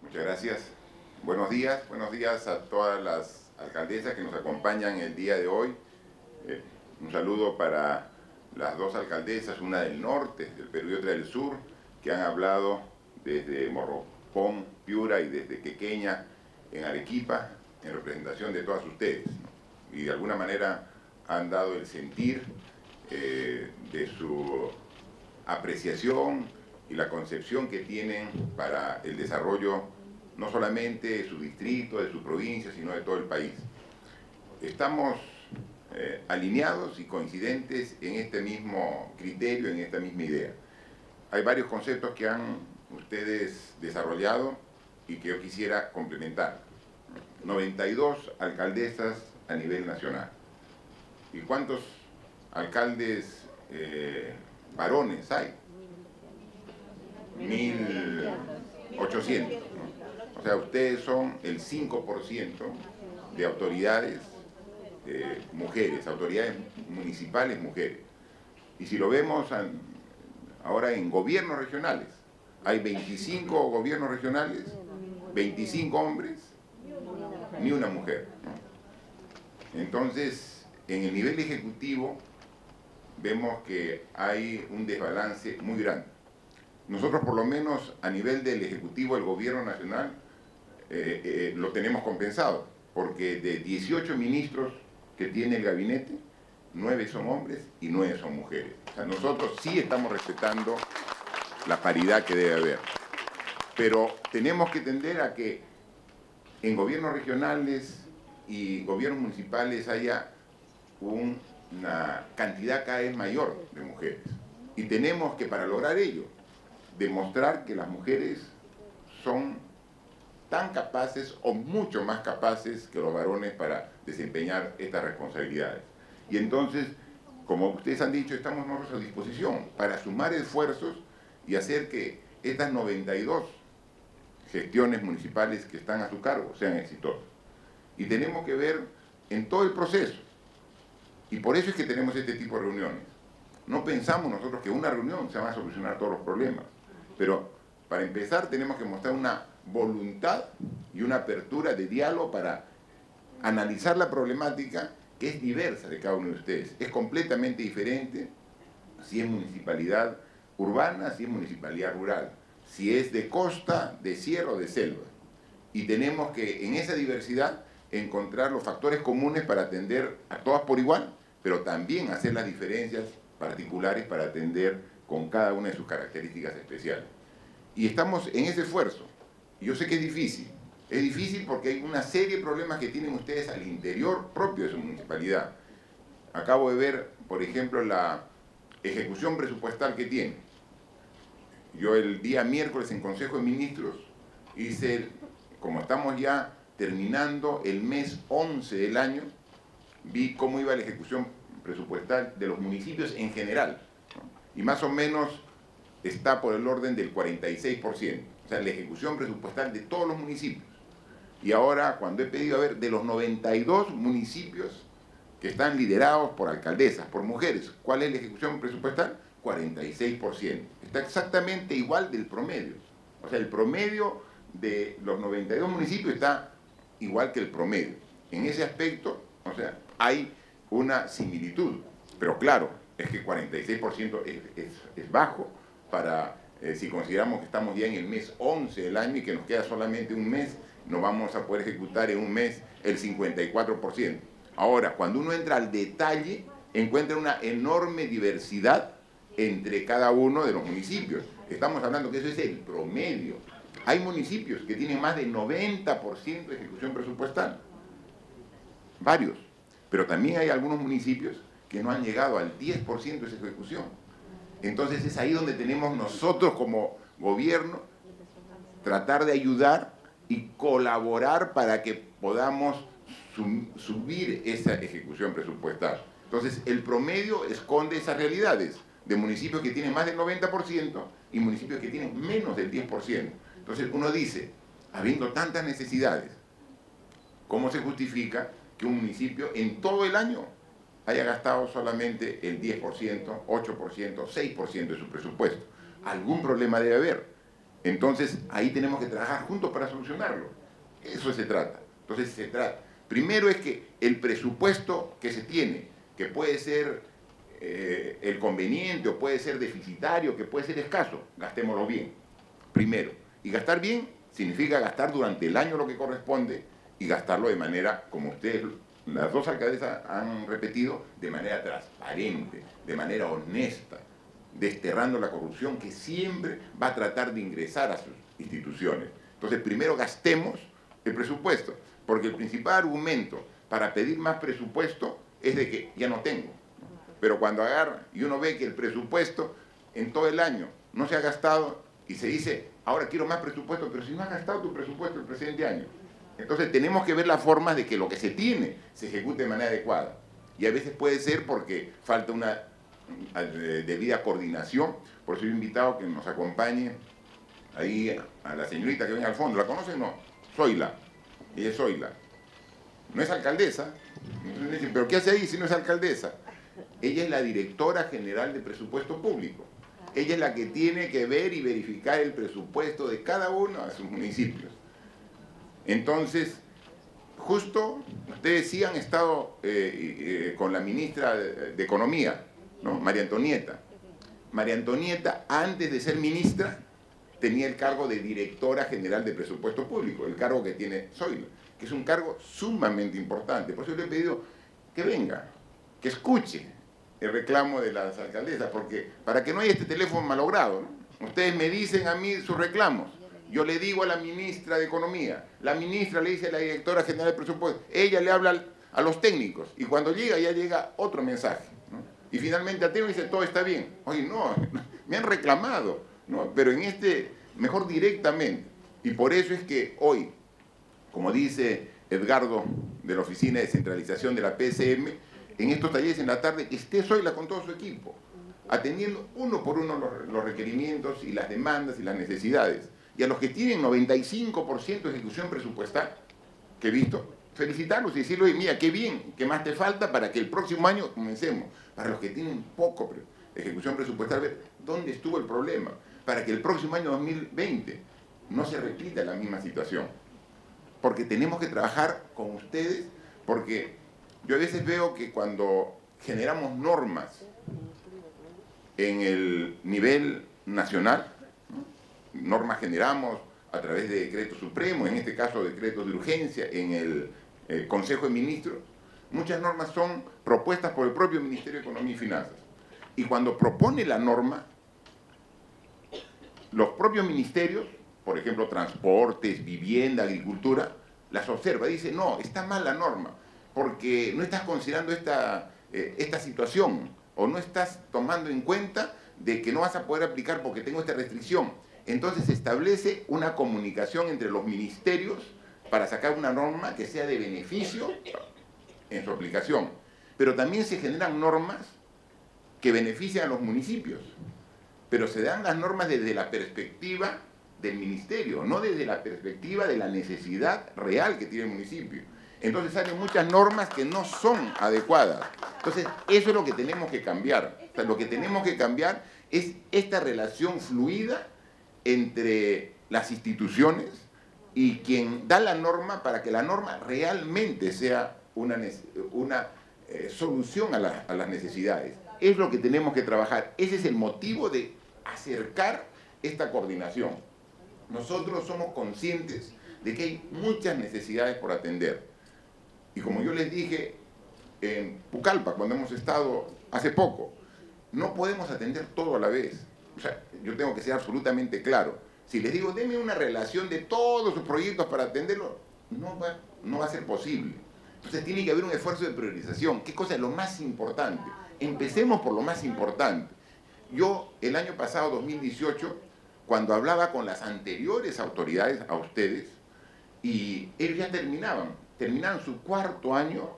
Muchas gracias. Buenos días a todas las alcaldesas que nos acompañan el día de hoy. Un saludo para las dos alcaldesas, una del norte del Perú y otra del sur, que han hablado desde Morropón, Piura y desde Quequeña en Arequipa, en representación de todas ustedes. Y de alguna manera han dado el sentir de su apreciación y la concepción que tienen para el desarrollo no solamente de su distrito, de su provincia, sino de todo el país. Estamos alineados y coincidentes en este mismo criterio, en esta misma idea. Hay varios conceptos que han ustedes desarrollado y que yo quisiera complementar. 92 alcaldesas a nivel nacional. ¿Y cuántos alcaldes varones hay? 1.800. O sea, ustedes son el 5% de autoridades mujeres, autoridades municipales mujeres. Y si lo vemos ahora en gobiernos regionales, hay 25 gobiernos regionales, 25 hombres, ni una mujer. Entonces, en el nivel ejecutivo vemos que hay un desbalance muy grande. Nosotros, por lo menos a nivel del Ejecutivo, el Gobierno Nacional, lo tenemos compensado, porque de 18 ministros que tiene el gabinete, 9 son hombres y 9 son mujeres. O sea, nosotros sí estamos respetando la paridad que debe haber. Pero tenemos que tender a que en gobiernos regionales y gobiernos municipales haya una cantidad cada vez mayor de mujeres. Y tenemos que, para lograr ello, demostrar que las mujeres son tan capaces o mucho más capaces que los varones para desempeñar estas responsabilidades. Y entonces, como ustedes han dicho, estamos nosotros a disposición para sumar esfuerzos y hacer que estas 92 gestiones municipales que están a su cargo sean exitosas. Y tenemos que ver en todo el proceso. Y por eso es que tenemos este tipo de reuniones. No pensamos nosotros que una reunión se va a solucionar todos los problemas, pero para empezar tenemos que mostrar una voluntad y una apertura de diálogo para analizar la problemática que es diversa de cada uno de ustedes. Es completamente diferente si es municipalidad urbana, si es municipalidad rural, si es de costa, de sierra o de selva. Y tenemos que en esa diversidad encontrar los factores comunes para atender a todas por igual, pero también hacer las diferencias particulares para atender con cada una de sus características especiales. Y estamos en ese esfuerzo. Yo sé que es difícil porque hay una serie de problemas que tienen ustedes al interior propio de su municipalidad. Acabo de ver, por ejemplo, la ejecución presupuestal que tiene. Yo el día miércoles en Consejo de Ministros hice, como estamos ya terminando el mes 11 del año, vi cómo iba la ejecución presupuestal de los municipios en general, ¿no? Y más o menos está por el orden del 46%, o sea, la ejecución presupuestal de todos los municipios. Y ahora, cuando he pedido a ver de los 92 municipios que están liderados por alcaldesas, por mujeres, ¿cuál es la ejecución presupuestal? 46%. Está exactamente igual del promedio. O sea, el promedio de los 92 municipios está igual que el promedio. En ese aspecto, o sea, hay una similitud. Pero claro, es que 46% es bajo para, si consideramos que estamos ya en el mes 11 del año y que nos queda solamente un mes, no vamos a poder ejecutar en un mes el 54%. Ahora, cuando uno entra al detalle, encuentra una enorme diversidad entre cada uno de los municipios. Estamos hablando que eso es el promedio. Hay municipios que tienen más del 90% de ejecución presupuestal. Varios. Pero también hay algunos municipios que no han llegado al 10% de esa ejecución. Entonces es ahí donde tenemos nosotros como gobierno tratar de ayudar y colaborar para que podamos subir esa ejecución presupuestal. Entonces el promedio esconde esas realidades de municipios que tienen más del 90% y municipios que tienen menos del 10%. Entonces uno dice, habiendo tantas necesidades, ¿cómo se justifica que un municipio en todo el año haya gastado solamente el 10%, 8%, 6% de su presupuesto? Algún problema debe haber. Entonces, ahí tenemos que trabajar juntos para solucionarlo. Eso se trata. Entonces, se trata. Primero es que el presupuesto que se tiene, que puede ser el conveniente o puede ser deficitario, que puede ser escaso, gastémoslo bien. Primero. Y gastar bien significa gastar durante el año lo que corresponde y gastarlo de manera, como ustedes, las dos alcaldesas han repetido, de manera transparente, de manera honesta, desterrando la corrupción que siempre va a tratar de ingresar a sus instituciones. Entonces, primero gastemos el presupuesto, porque el principal argumento para pedir más presupuesto es de que ya no tengo. Pero cuando agarra y uno ve que el presupuesto en todo el año no se ha gastado y se dice, ahora quiero más presupuesto, pero si no has gastado tu presupuesto el presente año. Entonces tenemos que ver las formas de que lo que se tiene se ejecute de manera adecuada. Y a veces puede ser porque falta una debida coordinación. Por eso he invitado a que nos acompañe ahí a la señorita que viene al fondo. ¿La conocen? No. Zoila. Ella es Zoila. No es alcaldesa. Entonces dicen, ¿pero qué hace ahí si no es alcaldesa? Ella es la directora general de presupuesto público. Ella es la que tiene que ver y verificar el presupuesto de cada uno de sus municipios. Entonces, justo ustedes sí han estado con la ministra de Economía, ¿no? María Antonieta. María Antonieta, antes de ser ministra, tenía el cargo de directora general de presupuesto público, el cargo que tiene Zoila, que es un cargo sumamente importante. Por eso le he pedido que venga, que escuche el reclamo de las alcaldesas, porque para que no haya este teléfono malogrado, ¿no? Ustedes me dicen a mí sus reclamos, yo le digo a la ministra de Economía, la ministra le dice a la directora general de presupuesto, ella le habla a los técnicos, y cuando llega, ya llega otro mensaje, ¿no? Y finalmente a Teo dice, todo está bien. Oye, no, me han reclamado, ¿no? Pero en este, mejor directamente. Y por eso es que hoy, como dice Edgardo de la Oficina de Descentralización de la PSM, en estos talleres en la tarde, esté Zoila con todo su equipo, atendiendo uno por uno los requerimientos y las demandas y las necesidades. Y a los que tienen 95% de ejecución presupuestal, que he visto, felicitarlos y decirles, mira, qué bien, qué más te falta para que el próximo año comencemos. Para los que tienen poco ejecución presupuestal, ver dónde estuvo el problema, para que el próximo año 2020 no se repita la misma situación. Porque tenemos que trabajar con ustedes, porque yo a veces veo que cuando generamos normas en el nivel nacional, ¿no? Normas generamos a través de decretos supremos, en este caso decretos de urgencia, en el Consejo de Ministros, muchas normas son propuestas por el propio Ministerio de Economía y Finanzas. Y cuando propone la norma, los propios ministerios, por ejemplo, transportes, vivienda, agricultura, las observa, dice, no, está mal la norma, porque no estás considerando esta situación, o no estás tomando en cuenta de que no vas a poder aplicar porque tengo esta restricción. Entonces se establece una comunicación entre los ministerios para sacar una norma que sea de beneficio en su aplicación. Pero también se generan normas que benefician a los municipios, pero se dan las normas desde la perspectiva del ministerio, no desde la perspectiva de la necesidad real que tiene el municipio. Entonces salen muchas normas que no son adecuadas. Entonces eso es lo que tenemos que cambiar. O sea, lo que tenemos que cambiar es esta relación fluida entre las instituciones y quien da la norma para que la norma realmente sea una solución a las necesidades. Es lo que tenemos que trabajar. Ese es el motivo de acercar esta coordinación. Nosotros somos conscientes de que hay muchas necesidades por atender. Y como yo les dije en Pucallpa, cuando hemos estado hace poco, no podemos atender todo a la vez. O sea, yo tengo que ser absolutamente claro. Si les digo, denme una relación de todos sus proyectos para atenderlo, no va a ser posible. Entonces tiene que haber un esfuerzo de priorización. ¿Qué cosa es lo más importante? Empecemos por lo más importante. Yo, el año pasado, 2018, cuando hablaba con las anteriores autoridades a ustedes, y ellos ya terminaban su cuarto año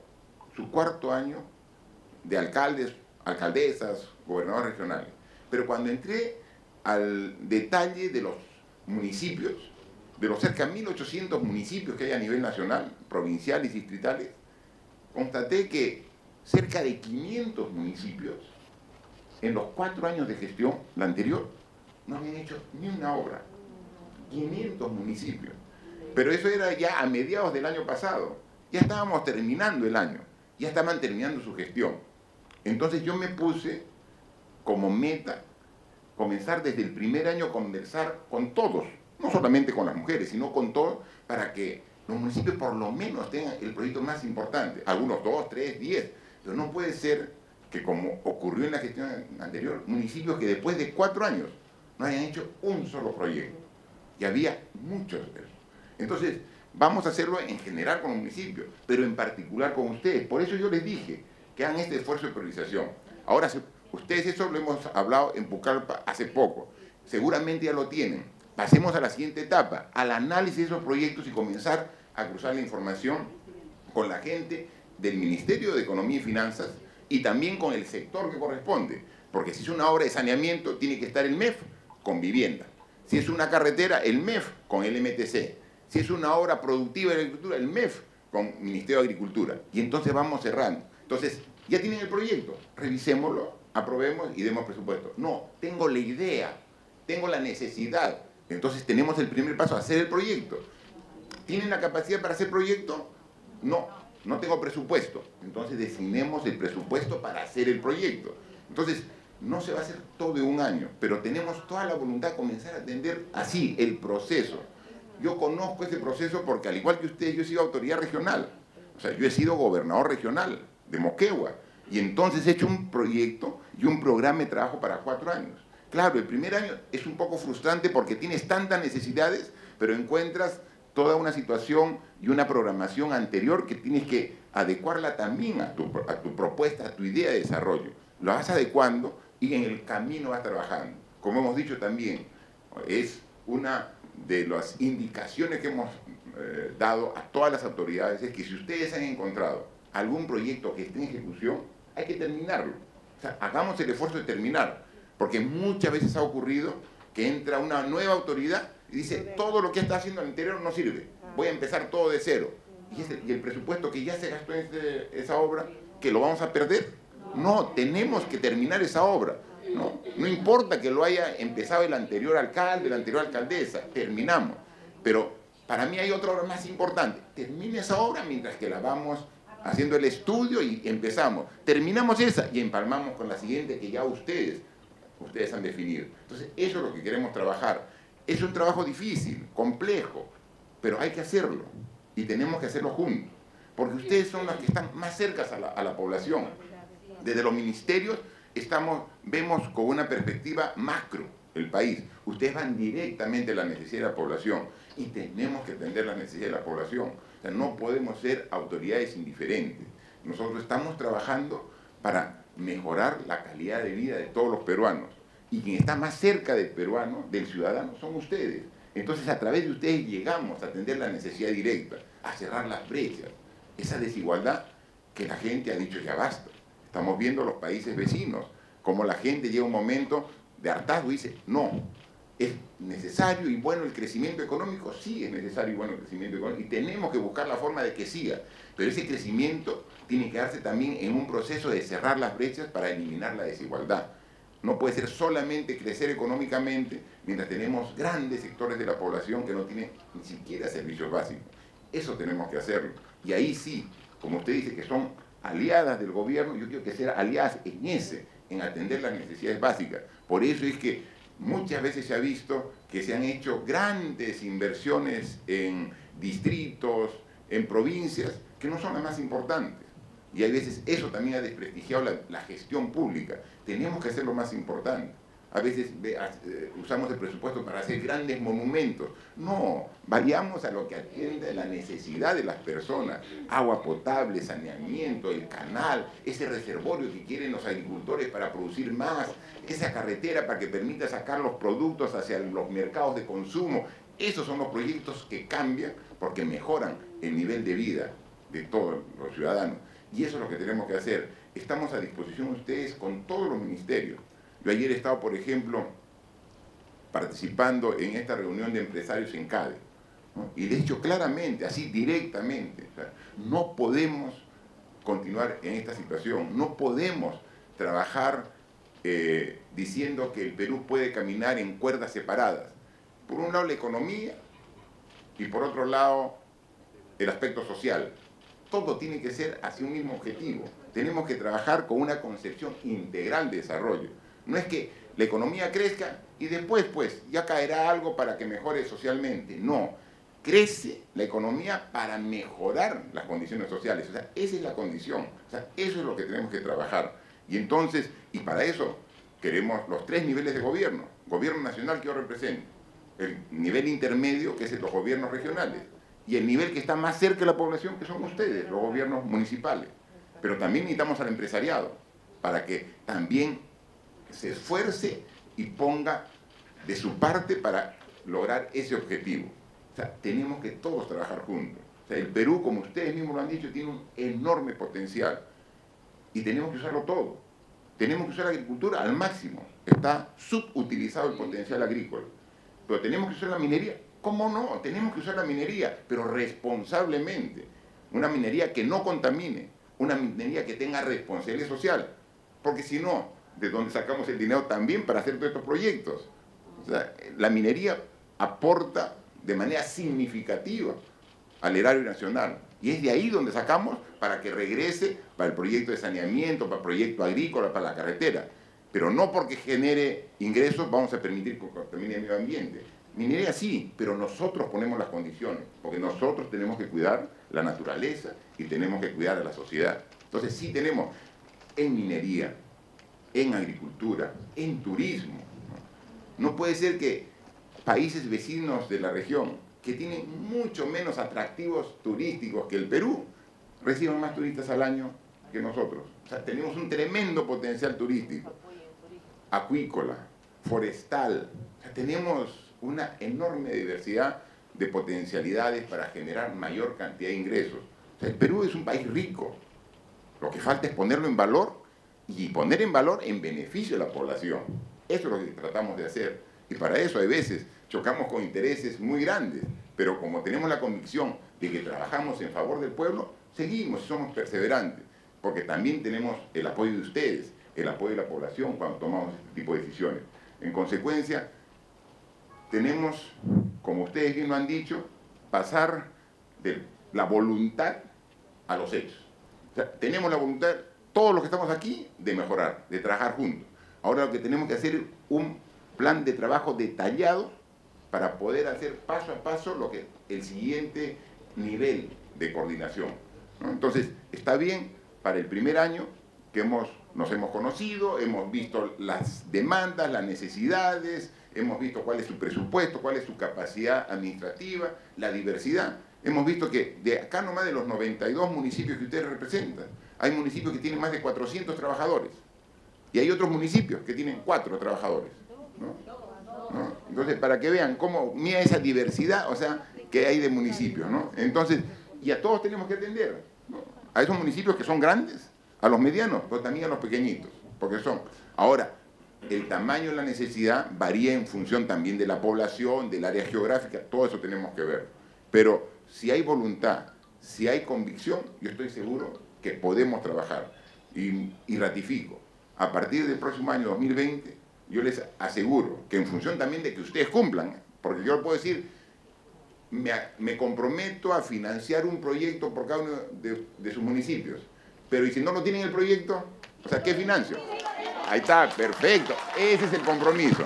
de alcaldes, alcaldesas, gobernadores regionales. Pero cuando entré al detalle de los municipios, de los cerca de 1.800 municipios que hay a nivel nacional, provinciales y distritales, constaté que cerca de 500 municipios, en los 4 años de gestión, la anterior, no habían hecho ni una obra. 500 municipios. Pero eso era ya a mediados del año pasado. Ya estábamos terminando el año, ya estaban terminando su gestión. Entonces yo me puse como meta comenzar desde el primer año a conversar con todos, no solamente con las mujeres, sino con todos, para que los municipios por lo menos tengan el proyecto más importante, algunos 2, 3, 10, pero no puede ser que, como ocurrió en la gestión anterior, municipios que después de 4 años no hayan hecho un solo proyecto, y había muchos de esos. Entonces, vamos a hacerlo en general con los municipios, pero en particular con ustedes. Por eso yo les dije que hagan este esfuerzo de priorización. Ahora, ustedes eso lo hemos hablado en Pucallpa hace poco, seguramente ya lo tienen. Pasemos a la siguiente etapa, al análisis de esos proyectos y comenzar a cruzar la información con la gente del Ministerio de Economía y Finanzas y también con el sector que corresponde, porque si es una obra de saneamiento tiene que estar el MEF con vivienda, si es una carretera el MEF con el MTC, si es una obra productiva de la agricultura el MEF con Ministerio de Agricultura, y entonces vamos cerrando. Entonces ya tienen el proyecto, revisémoslo, aprobemos y demos presupuesto. No, tengo la idea, tengo la necesidad, entonces tenemos el primer paso, hacer el proyecto. ¿Tienen la capacidad para hacer proyecto? No, no tengo presupuesto. Entonces designemos el presupuesto para hacer el proyecto. Entonces, no se va a hacer todo en un año, pero tenemos toda la voluntad de comenzar a atender así el proceso. Yo conozco ese proceso porque, al igual que ustedes, yo he sido autoridad regional. O sea, yo he sido gobernador regional de Moquegua. Y entonces he hecho un proyecto y un programa de trabajo para 4 años. Claro, el primer año es un poco frustrante porque tienes tantas necesidades, pero encuentras toda una situación y una programación anterior que tienes que adecuarla también a tu propuesta, a tu idea de desarrollo. Lo vas adecuando y en el camino vas trabajando. Como hemos dicho también, es una de las indicaciones que hemos dado a todas las autoridades, es que si ustedes han encontrado algún proyecto que esté en ejecución, hay que terminarlo. O sea, hagamos el esfuerzo de terminar, porque muchas veces ha ocurrido que entra una nueva autoridad y dice, todo lo que está haciendo el anterior no sirve, voy a empezar todo de cero. Y el presupuesto que ya se gastó en esa obra, ¿que lo vamos a perder? No, tenemos que terminar esa obra. No importa que lo haya empezado el anterior alcalde, la anterior alcaldesa, terminamos. Pero para mí hay otra obra más importante. Termine esa obra mientras que la vamos haciendo el estudio y empezamos. Terminamos esa y empalmamos con la siguiente que ya ustedes han definido. Entonces, eso es lo que queremos trabajar. Es un trabajo difícil, complejo, pero hay que hacerlo. Y tenemos que hacerlo juntos. Porque ustedes son los que están más cerca a la población. Desde los ministerios vemos con una perspectiva macro el país. Ustedes van directamente a la necesidad de la población y tenemos que atender las necesidades de la población. O sea, no podemos ser autoridades indiferentes. Nosotros estamos trabajando para mejorar la calidad de vida de todos los peruanos. Y quien está más cerca del peruano, del ciudadano, son ustedes. Entonces, a través de ustedes llegamos a atender la necesidad directa, a cerrar las brechas, esa desigualdad que la gente ha dicho ya basta. Estamos viendo los países vecinos, como la gente llega a un momento de hartazgo y dice, no, es necesario y bueno el crecimiento económico, sí es necesario y bueno el crecimiento económico, y tenemos que buscar la forma de que siga, pero ese crecimiento tiene que darse también en un proceso de cerrar las brechas para eliminar la desigualdad. No puede ser solamente crecer económicamente mientras tenemos grandes sectores de la población que no tienen ni siquiera servicios básicos. Eso tenemos que hacerlo. Y ahí sí, como usted dice que son aliadas del gobierno, yo quiero que sean aliadas en atender las necesidades básicas. Por eso es que muchas veces se ha visto que se han hecho grandes inversiones en distritos, en provincias, que no son las más importantes. Y hay veces eso también ha desprestigiado la gestión pública. Tenemos que hacer lo más importante. A veces usamos el presupuesto para hacer grandes monumentos. No, vayamos a lo que atiende la necesidad de las personas. Agua potable, saneamiento, el canal, ese reservorio que quieren los agricultores para producir más, esa carretera para que permita sacar los productos hacia los mercados de consumo. Esos son los proyectos que cambian porque mejoran el nivel de vida de todos los ciudadanos. Y eso es lo que tenemos que hacer. Estamos a disposición de ustedes con todos los ministerios. Yo ayer he estado, por ejemplo, participando en esta reunión de empresarios en CADE, ¿no? Y le he dicho claramente, así directamente, o sea, no podemos continuar en esta situación, no podemos trabajar diciendo que el Perú puede caminar en cuerdas separadas, por un lado la economía y por otro lado el aspecto social. Todo tiene que ser hacia un mismo objetivo. Tenemos que trabajar con una concepción integral de desarrollo. No es que la economía crezca y después, pues, ya caerá algo para que mejore socialmente. No, crece la economía para mejorar las condiciones sociales. O sea, esa es la condición. O sea, eso es lo que tenemos que trabajar. Y entonces, y para eso queremos los 3 niveles de gobierno. Gobierno nacional que yo represento, el nivel intermedio, que es los gobiernos regionales, y el nivel que está más cerca de la población, que son ustedes, los gobiernos municipales. Pero también necesitamos al empresariado, para que también se esfuerce y ponga de su parte para lograr ese objetivo. O sea, tenemos que todos trabajar juntos. O sea, el Perú, como ustedes mismos lo han dicho, tiene un enorme potencial y tenemos que usarlo todo. Tenemos que usar la agricultura al máximo. Está subutilizado el potencial agrícola. Pero tenemos que usar la minería. ¿Cómo no? Tenemos que usar la minería, pero responsablemente. Una minería que no contamine, una minería que tenga responsabilidad social. Porque si no, ¿de dónde sacamos el dinero también para hacer todos estos proyectos? O sea, la minería aporta de manera significativa al erario nacional. Y es de ahí donde sacamos para que regrese para el proyecto de saneamiento, para el proyecto agrícola, para la carretera. Pero no porque genere ingresos vamos a permitir que contamine el medio ambiente. Minería sí, pero nosotros ponemos las condiciones, porque nosotros tenemos que cuidar la naturaleza y tenemos que cuidar a la sociedad. Entonces sí tenemos en minería, en agricultura, en turismo. No puede ser que países vecinos de la región, que tienen mucho menos atractivos turísticos que el Perú, reciban más turistas al año que nosotros. O sea, tenemos un tremendo potencial turístico, acuícola, forestal. O sea, tenemos una enorme diversidad de potencialidades para generar mayor cantidad de ingresos. O sea, el Perú es un país rico. Lo que falta es ponerlo en valor y poner en valor en beneficio de la población. Eso es lo que tratamos de hacer. Y para eso, a veces, chocamos con intereses muy grandes. Pero como tenemos la convicción de que trabajamos en favor del pueblo, seguimos y somos perseverantes. Porque también tenemos el apoyo de ustedes, el apoyo de la población cuando tomamos este tipo de decisiones. En consecuencia, tenemos, como ustedes bien lo han dicho, pasar de la voluntad a los hechos. O sea, tenemos la voluntad, todos los que estamos aquí, de mejorar, de trabajar juntos. Ahora lo que tenemos que hacer es un plan de trabajo detallado para poder hacer paso a paso lo que el siguiente nivel de coordinación, ¿no? Entonces, está bien para el primer año que nos hemos conocido, hemos visto las demandas, las necesidades, hemos visto cuál es su presupuesto, cuál es su capacidad administrativa, la diversidad. Hemos visto que de acá nomás de los 92 municipios que ustedes representan, hay municipios que tienen más de 400 trabajadores y hay otros municipios que tienen 4 trabajadores, ¿no? Entonces, para que vean cómo mira esa diversidad, o sea, que hay de municipios, ¿no? Entonces, y a todos tenemos que atender, ¿no? A esos municipios que son grandes, a los medianos, pero también a los pequeñitos, porque son. Ahora, el tamaño de la necesidad varía en función también de la población, del área geográfica, todo eso tenemos que ver. Pero si hay voluntad, si hay convicción, yo estoy seguro que podemos trabajar. Y ratifico, a partir del próximo año 2020, yo les aseguro que en función también de que ustedes cumplan, porque yo puedo decir, me comprometo a financiar un proyecto por cada uno de sus municipios, pero ¿y si no lo tienen el proyecto? O sea, ¿qué financio? Ahí está, perfecto, ese es el compromiso.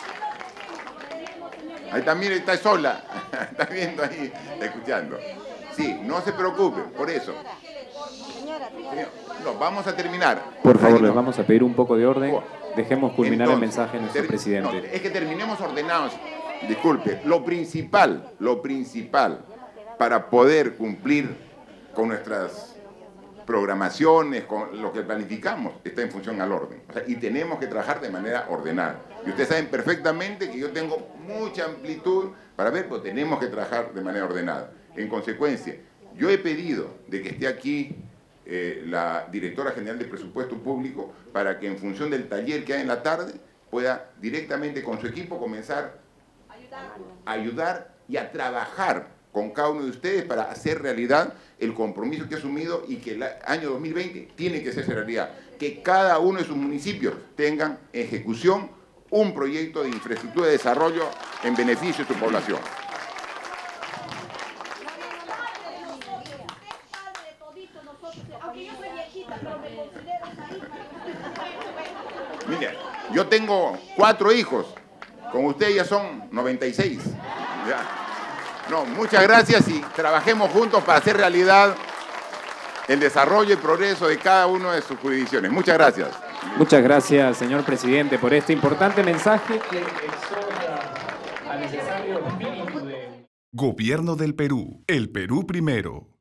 Ahí también está sola, está viendo ahí, escuchando. Sí, no se preocupe, por eso. Señor, no, vamos a terminar. Por favor, les vamos a pedir un poco de orden. Dejemos culminar el mensaje de nuestro No, presidente. es que terminemos ordenados. Disculpe, lo principal para poder cumplir con nuestras programaciones, con lo que planificamos, está en función al orden. O sea, y tenemos que trabajar de manera ordenada. Y ustedes saben perfectamente que yo tengo mucha amplitud para ver, pero tenemos que trabajar de manera ordenada. En consecuencia, yo he pedido de que esté aquí la directora general de Presupuesto Público para que en función del taller que hay en la tarde pueda directamente con su equipo comenzar a ayudar y a trabajar con cada uno de ustedes para hacer realidad el compromiso que he asumido y que el año 2020 tiene que hacerse realidad. Que cada uno de sus municipios tengan ejecución un proyecto de infraestructura de desarrollo en beneficio de su población. Mire, yo tengo 4 hijos, con ustedes ya son 96. Ya. No, muchas gracias y trabajemos juntos para hacer realidad el desarrollo y progreso de cada una de sus jurisdicciones. Muchas gracias. Muchas gracias, señor presidente, por este importante mensaje que exhorta al necesario espíritu de... Gobierno del Perú. El Perú primero.